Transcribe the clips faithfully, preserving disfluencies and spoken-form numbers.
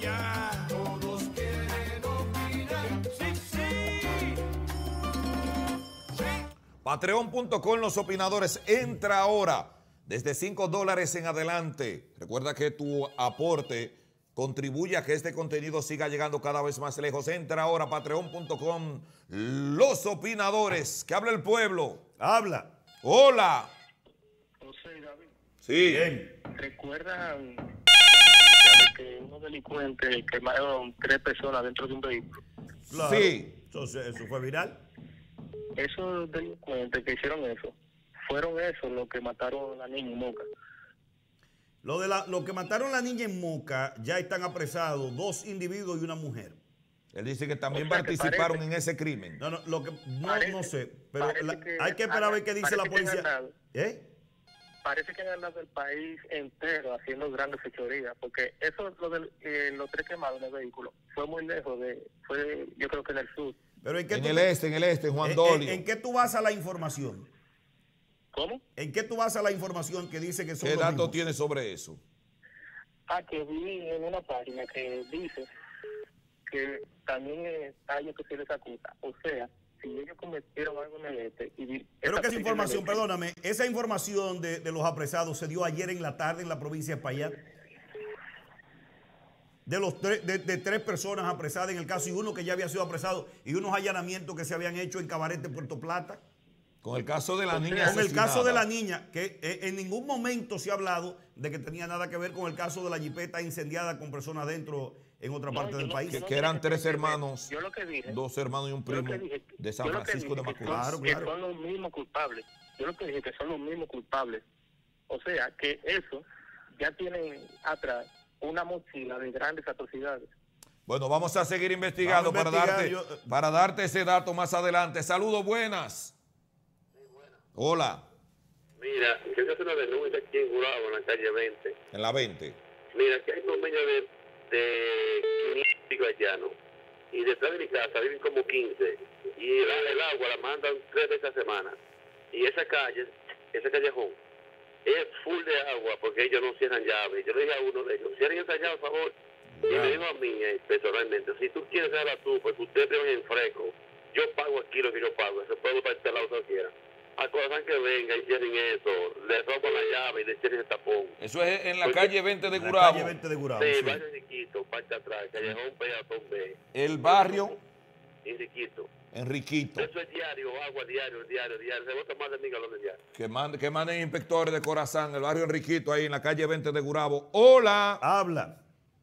allá. Todos quieren opinar. Sí, sí. Sí. Patreon punto com, los opinadores. Entra ahora desde cinco dólares en adelante. Recuerda que tu aporte contribuye a que este contenido siga llegando cada vez más lejos. Entra ahora a Patreon punto com, los opinadores. Que habla el pueblo. Habla. Hola. José, David. Sí. Bien. ¿Recuerdan que unos delincuentes quemaron tres personas dentro de un vehículo? Claro. Sí. Eso, eso fue viral. Esos delincuentes que hicieron eso, fueron esos los que mataron a la niña en Moca. Lo de la, lo que mataron a la niña en Moca, ya están apresados dos individuos y una mujer. Él dice que también O sea, que participaron parece- en ese crimen. No, no, lo que, no, Parece- no sé, pero parece la- que hay que esperar a ver qué dice parece la que han policía. andado. ¿Eh? Parece que han andado el país entero haciendo grandes fechorías, porque eso, lo de eh, los tres quemados en el vehículo, fue muy lejos de, fue yo creo que en el sur. Pero ¿en qué En tú el te- este, en el este, en Juan en- Dolio. en- ¿En qué tú vas a la información? ¿Cómo? ¿En qué tú vas a la información que dice que son ¿Qué los datos mismos? tienes sobre eso? Ah, que vi en una página que dice que también eh, a ellos que se les acusa. O sea, si ellos cometieron algo en el este y vi- Pero esa que esa pequeña información, leche- perdóname, esa información de, de los apresados se dio ayer en la tarde en la provincia de Espaillat. De los tres, de, de tres personas apresadas en el caso y uno que ya había sido apresado y unos allanamientos que se habían hecho en Cabarete, Puerto Plata. Con el caso de la niña Con el asesinada. caso de la niña, que eh, en ningún momento se ha hablado de que tenía nada que ver con el caso de la jipeta incendiada con personas dentro en otra No, parte yo del no- país. yo Que, no que dije eran que tres tiene que ver. hermanos, Yo lo que dije, dos hermanos y un yo lo primo que dije- de San yo lo que Francisco de dije que Macorís. son- Claro, que claro. son los mismos culpables. Yo lo que dije que son los mismos culpables. O sea, que eso ya tienen atrás una mochila de grandes atrocidades. Bueno, vamos a seguir investigando Vamos a para, investigar, darte, yo- para darte ese dato más adelante. Saludos, buenas. Hola, Mira, yo quiero hacer una denuncia aquí en Gurabo, en la calle veinte. en la veinte. Mira, aquí hay convenio de, de quinientos haitianos. Y detrás de mi casa viven como quince. Y el, el agua la mandan tres veces a la semana. Y esa calle, ese callejón, es full de agua porque ellos no cierran llaves. Yo le dije a uno de ellos, cierren esa llave, por favor. Y me dijo a mí, eh, personalmente, si tú quieres cerrar tú, porque ustedes viven en fresco, yo pago aquí lo que yo pago. Ese pueblo para este lado que quiera. Acuerdan que venga y cierren eso, le roban la llave y le cierren el tapón. Eso es en la Porque- calle veinte de En la Gurabo. calle veinte de Gurabo. Sí, sí. vaya Enriquito, parte atrás, callejón Peatón B. El barrio Enriquito. Enriquito. Eso es diario, agua diario, diario, diario. Se bota más de mil galones diarios. Que manden, que manden inspectores de Corazán, el barrio Enriquito, ahí en la calle veinte de Gurabo. Hola. Habla.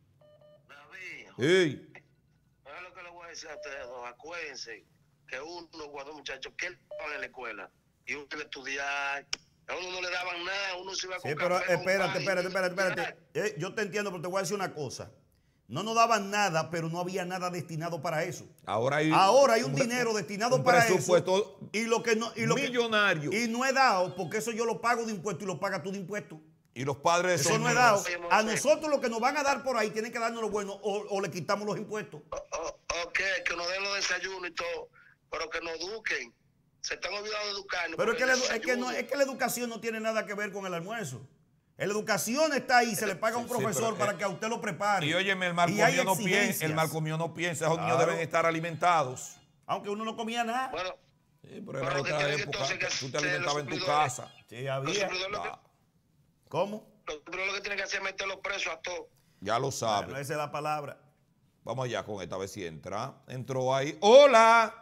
David, Hey. ¿sabes lo que le voy a decir a ustedes dos? Acuérdense que uno, cuando muchachos, que él estaba en la escuela y uno iba a estudiar, a uno no le daban nada, uno se iba a Sí, con pero café, con espérate, pan y- espérate, espérate, espérate. Eh, yo te entiendo, pero te voy a decir una cosa. No nos daban nada, pero no había nada destinado para eso. Ahora hay, Ahora hay un, pre- dinero destinado un para presupuesto eso. Y lo que no, y lo que- millonario. y no he dado, porque eso yo lo pago de impuesto y lo pagas tú de impuesto. Y los padres de Eso esos no he niños. dado. Oye, A Moisés. nosotros lo que nos van a dar por ahí tienen que darnos lo bueno o, o le quitamos los impuestos. O- o- ok, que nos den los desayunos y todo, pero que nos eduquen. Se están olvidando de educarnos. Pero es porque que, la, el edu- es, que no, desayuno- es que la educación no tiene nada que ver con el almuerzo. La educación está ahí, se le paga a un Sí, sí, profesor pero, para eh, que a usted lo prepare. Y óyeme, el Y hay malcomió no piensa, exigencias. el malcomió no piensa, esos niños Claro. deben estar alimentados. Aunque uno no comía nada. Bueno, Sí, pero en Pero lo que otra tienen época entonces que tú te hacer alimentabas los en tu suplidores. casa. Sí, los había. suplidores lo que- Ah, ¿Cómo? los suplidores lo que tienen que hacer es meterlos presos a todos. ya lo sabes. Bueno, esa es la palabra. Vamos allá con esta vez si entra. Entró ahí. ¡Hola!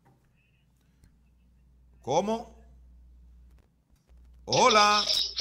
¿Cómo? ¡Hola!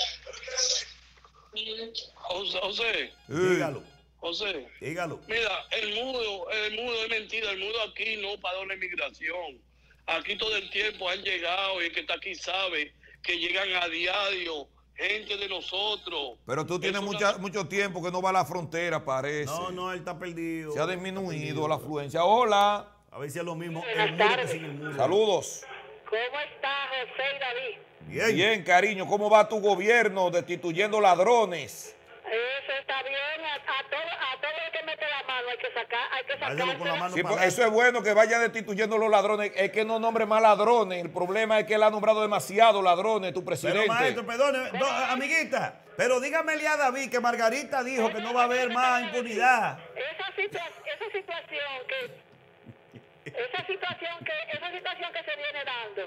José, José, Sí. Dígalo, José, dígalo. mira, el mundo, el mundo es mentira, el mundo aquí no paró la inmigración. Aquí todo el tiempo han llegado y el que está aquí sabe que llegan a diario gente de nosotros. Pero tú tienes Es una- mucha- mucho tiempo que no va a la frontera, parece. No, no, él está perdido. Se ha Está disminuido perdido. la afluencia. ¡Hola! A ver si es lo mismo. Buenas El muro que tardes. sin el muro. Saludos. ¿Cómo está José y David? Bien. Bien, cariño. ¿Cómo va tu gobierno destituyendo ladrones? Eso está bien. A, a todo, a todo el que mete la mano hay que sacar, hay que Váyalo con la mano Sí, para pues, eso es bueno que vaya destituyendo los ladrones. Es que no nombre más ladrones. El problema es que él ha nombrado demasiados ladrones, tu presidente. Pero maestro, perdone, do- amiguita, pero dígamele a David que Margarita dijo que no va a haber más impunidad. Esa, situa- esa situación que esa situación que esa situación que se viene dando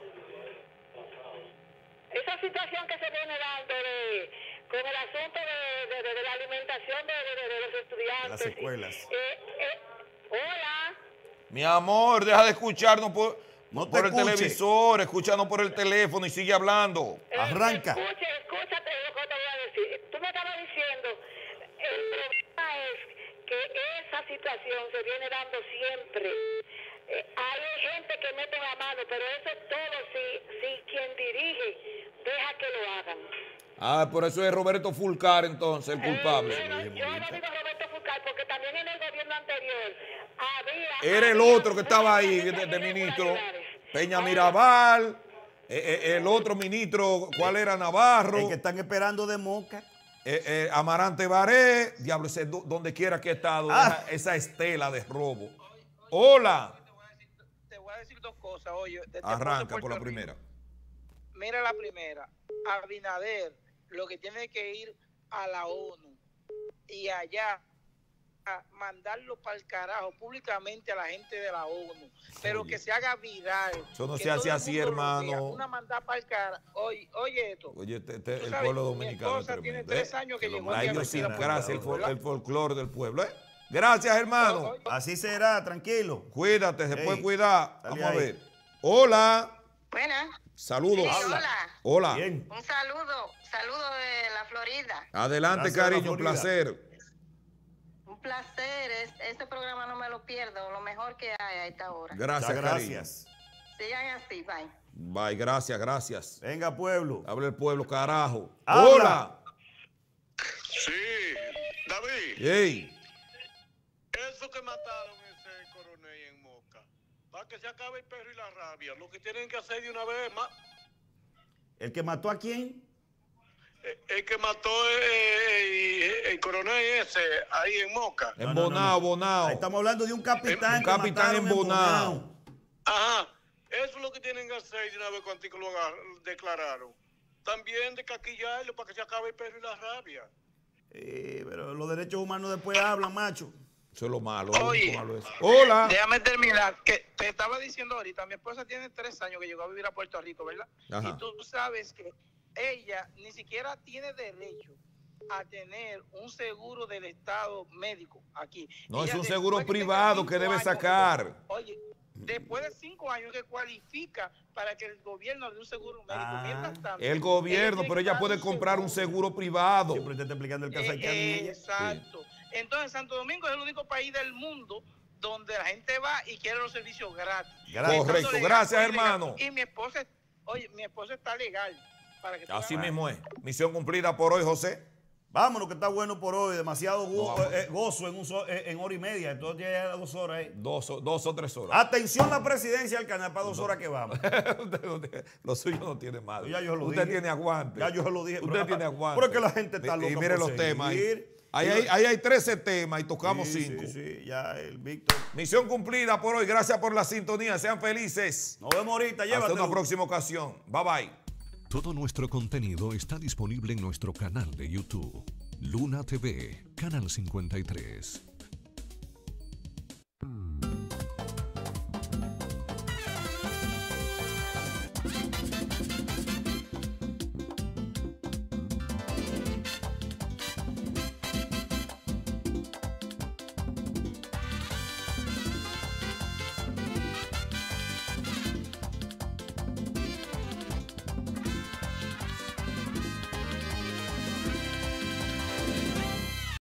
esa situación que se viene dando de con el asunto de, de, de, de la alimentación de, de, de los estudiantes, Las escuelas. eh, eh, hola, Mi amor, deja de escucharnos por, No te por el escuche. televisor, escúchanos por el teléfono y sigue hablando. eh, Arranca. escuche, escúchate lo que te voy a decir. Tú me estabas diciendo, el problema es que esa situación se viene dando siempre. Eh, hay gente que mete la mano, pero eso es todo si, si quien dirige deja que lo hagan. Ah, por eso es Roberto Fulcar entonces el culpable. Eh, bueno, yo no digo Roberto Fulcar porque también en el gobierno anterior había... Era el había otro que estaba ahí muchas de, de ministro, irregularidades. Peña Ahora, Mirabal, eh, eh, el otro ministro, ¿cuál era? Navarro, El que están esperando de Moca. eh, eh, Amarante Baré, diablo, ese do- donde quiera que he estado, Ah. esa, esa estela de robo. Hola, Te voy a decir dos cosas, oye. desde arranca Puerto por la Rico. primera. Mira la primera. Abinader lo que tiene que ir a la ONU y allá a mandarlo para el carajo públicamente a la gente de la ONU, pero Oye. que se haga viral. Eso no que se hace todo el así, mundo lo hermano. vea. Una mandada para el carajo. Oye, oye esto. Oye, te- te- Tú el sabes, pueblo mi dominicano es esposa tiene tremendo. tres ¿eh? años que Que lo llegó La aquí a idiosincrasia, el, fol- Puerto el folclore del pueblo. ¿eh? Gracias, hermano. Oye, Así será, tranquilo. Cuídate, se Ey, puede cuidar. dale Vamos a ahí. ver. Hola, Buenas. saludos. Sí, hola. Hola. Bien. Un saludo, saludo de la Florida. Adelante, Gracias, cariño, un Florida. placer. Un placer, es- este programa no me lo pierdo, lo mejor que hay a esta hora. Gracias, Muchas cariño. gracias. Sigan así, bye. Bye, gracias, gracias. Venga, pueblo. Habla el pueblo, carajo. Habla. Hola. Sí, David, Ey, eso que mataron ese coronel en Moca, para que se acabe el perro y la rabia, lo que tienen que hacer de una vez más, ¿El que mató a quién? eh, el que mató eh, el, el coronel ese ahí en Moca. en No, no, no, Bonao, no. Bonao. Ahí estamos hablando de un capitán. Un que capitán mataron en Bonao. Ajá, eso es lo que tienen que hacer de una vez cuando lo agar- declararon. También de caquillarlo para que se acabe el perro y la rabia. Eh, pero los derechos humanos después hablan, macho. Eso es lo malo. lo Oye. único malo es. Hola. déjame terminar, que te estaba diciendo ahorita, mi esposa tiene tres años que llegó a vivir a Puerto Rico, ¿verdad? Ajá. Y tú sabes que ella ni siquiera tiene derecho a tener un seguro del Estado médico aquí. No, es Ella un después seguro que tenga privado cinco que debe años, sacar. Oye, después de cinco años que cualifica para que el gobierno dé un seguro médico. Ah, Mientras tanto, El gobierno, tiene pero que ella dar puede un comprar un seguro privado. Siempre te está explicando el caso Eh, haitiano y ella. Exacto. Entonces, Santo Domingo es el único país del mundo donde la gente va y quiere los servicios gratis. Gracias. Correcto, Tanto legal gracias, como ilegal. hermano. Y mi esposa, oye, mi esposa está legal. Para que tú Así veas. mismo es. Misión cumplida por hoy, José. Vámonos, que está bueno por hoy. Demasiado go- No, vamos. eh, gozo en, un so- eh, en hora y media. Entonces ya dos horas. eh. Dos, o- dos o tres horas. Atención, la presidencia del canal para dos horas que vamos. Usted no tiene- lo suyo no tiene madre. Ya yo lo Usted dije. tiene aguante. Ya yo se lo dije. Usted Pero- tiene aguante. pero es que la gente está Y- loca Y mire por los temas ahí. seguir. Ahí, Y- hay, ahí hay trece temas y tocamos Sí, cinco. Sí, sí, ya el Víctor. Misión cumplida por hoy. Gracias por la sintonía. Sean felices. Nos vemos ahorita. Hasta Llévatelo. una próxima ocasión. Bye bye. Todo nuestro contenido está disponible en nuestro canal de YouTube. Luna T V, Canal cincuenta y tres.